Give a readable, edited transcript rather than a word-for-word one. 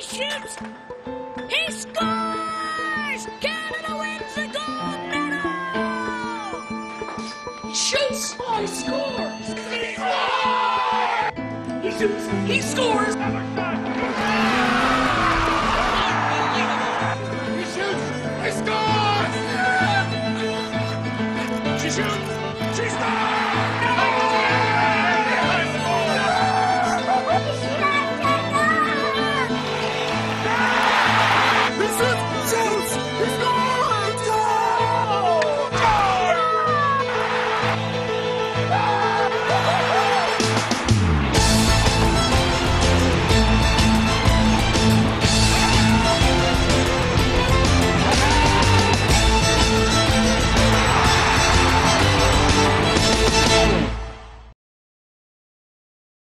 shoots! He scores! Canada wins the gold medal! He shoots! Oh, he scores! He scores! He shoots! He scores!